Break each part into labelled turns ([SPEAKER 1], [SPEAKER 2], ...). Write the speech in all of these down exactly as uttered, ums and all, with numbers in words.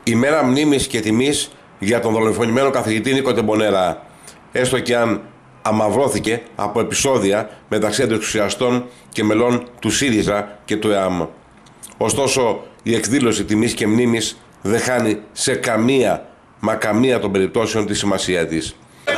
[SPEAKER 1] ημέρα μνήμης και τιμής για τον δολοφονημένο καθηγητή Νίκο Τεμπονέρα, έστω και αν αμαυρώθηκε από επεισόδια μεταξύ αντιεξουσιαστών και μελών του ΣΥΡΙΖΑ και του ΕΑΜ. Ωστόσο, η εκδήλωση τιμής και μνήμης δεν χάνει σε καμία, μα καμία των περιπτώσεων τη σημασία της.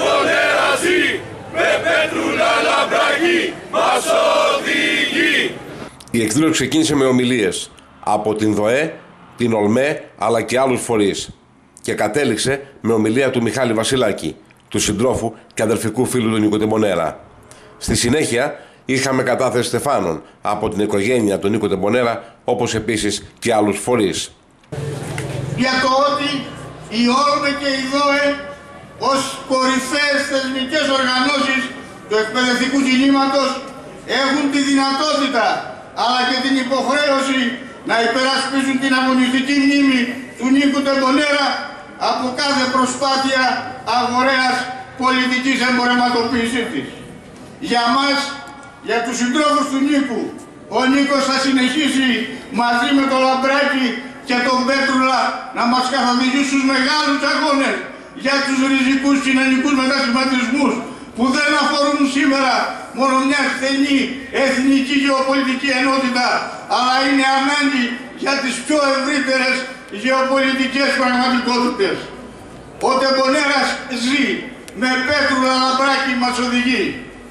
[SPEAKER 1] Η εκδήλωση ξεκίνησε με ομιλίες από την ΔΟΕ, την ΟΛΜΕ αλλά και άλλους φορείς και κατέληξε με ομιλία του Μιχάλη Βασιλάκη, του συντρόφου και αδελφικού φίλου του Νίκο Τεμπονέρα. Στη συνέχεια είχαμε κατάθεση στεφάνων από την οικογένεια του Νίκο Τεμπονέρα, όπως επίσης και άλλους φορείς.
[SPEAKER 2] Για το ότι η ΟΛΜΕ και η ΔΟΕ ως κορυφαίες θεσμικές οργανώσεις του εκπαιδευτικού κινήματος έχουν τη δυνατότητα αλλά και την υποχρέωση να υπερασπίζουν την αγωνιστική μνήμη του Νίκου Τεμπονέρα από κάθε προσπάθεια αγορέας πολιτικής εμπορευματοποίησης της. Για μας, για τους συντρόφους του Νίκου, ο Νίκος θα συνεχίσει μαζί με τον Λαμπράκη και τον Πέτρουλα να μας καθοδηγεί στους μεγάλους αγώνες για τους ριζικούς κοινωνικούς μετασχηματισμούς που δεν αφορούν σήμερα μόνο μια στενή εθνική γεωπολιτική ενότητα, αλλά είναι ανάγκη για τις πιο ευρύτερες γεωπολιτικές πραγματικότητες. Ο Τεμπονέρας ζει, με Πέτρουλα Λαμπράκη μας οδηγεί.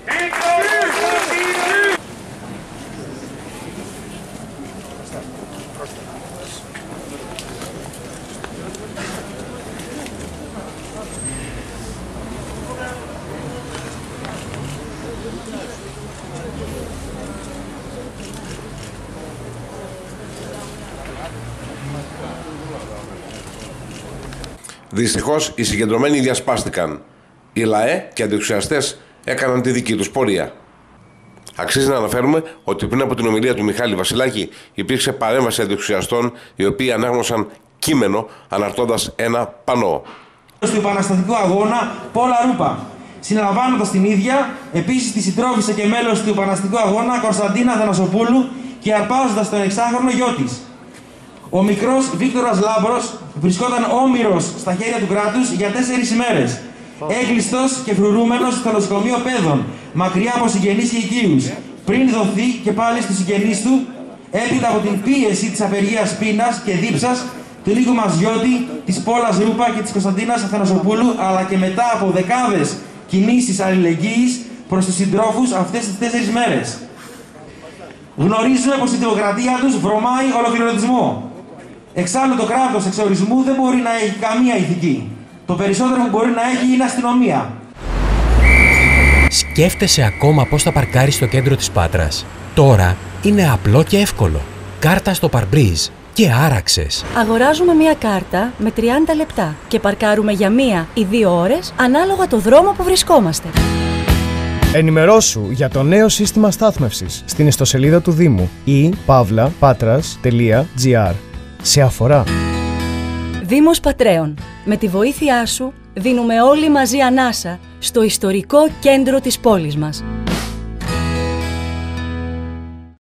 [SPEAKER 1] Δυστυχώς οι συγκεντρωμένοι διασπάστηκαν. Οι ΛΑΕ και αντιεξουσιαστές έκαναν τη δική τους πορεία. Αξίζει να αναφέρουμε ότι πριν από την ομιλία του Μιχάλη Βασιλάκη υπήρξε παρέμβαση αντιεξουσιαστών, οι οποίοι ανάγνωσαν κείμενο αναρτώντας ένα πανό.
[SPEAKER 3] Του επαναστατικού αγώνα Πόλα Ρούπα, συναλαμβάνοντας την ίδια επίσης τη συντρόφισσα και μέλος του επαναστατικού αγώνα Κωνσταντίνα Αθανασοπούλου και αρπάζοντας τον εξάχρονο γιο της. Ο μικρός Βίκτορας Λάμπρος βρισκόταν όμηρος στα χέρια του κράτους για τέσσερις ημέρες. Έγκλειστος και φρουρούμενος στο νοσοκομείο Παιδών, μακριά από συγγενείς και οικείους, πριν δοθεί και πάλι στους συγγενείς του, έπειτα από την πίεση της απεργίας πείνας και δίψας του Νίκου Μαζιώτη, της Πόλας Ρούπα και της Κωνσταντίνας Αθανασοπούλου, αλλά και μετά από δεκάδες κινήσεις αλληλεγγύης προς τους συντρόφους αυτές τις τέσσερις μέρες. Γνωρίζουμε πως η δημοκρατία τους βρωμάει ολοκληρωτισμό. Εξάλλου το κράτος εξορισμού δεν μπορεί να έχει καμία ηθική. Το περισσότερο που μπορεί να έχει είναι αστυνομία.
[SPEAKER 4] Σκέφτεσαι ακόμα πώς θα παρκάρεις στο κέντρο της Πάτρας? Τώρα είναι απλό και εύκολο. Κάρτα στο Parbriz και άραξες.
[SPEAKER 5] Αγοράζουμε μία κάρτα με τριάντα λεπτά και παρκάρουμε για μία ή δύο ώρες ανάλογα το δρόμο που βρισκόμαστε.
[SPEAKER 6] Ενημερώσου για το νέο σύστημα στάθμευσης στην ιστοσελίδα του Δήμου ή παύλα patras τελεία gr. Σε αφορά.
[SPEAKER 5] Δήμος Πατρέων. Με τη βοήθειά σου δίνουμε όλοι μαζί ανάσα στο ιστορικό κέντρο της πόλης μας.